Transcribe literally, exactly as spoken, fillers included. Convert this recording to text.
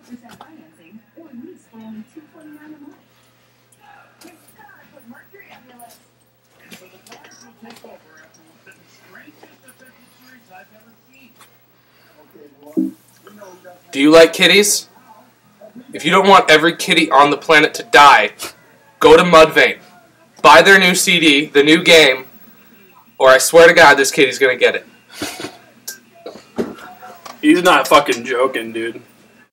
percent financing or lease for only two twenty-nine a month. It's gotta put Mercury on your list. So the Pirates will take over after the strangest defensive series I've ever seen. Okay, well, you know, Do you like kitties? If you don't want every kitty on the planet to die, go to Mudvayne. Buy their new C D, the new game, or I swear to God this kitty's gonna get it. He's not fucking joking, dude.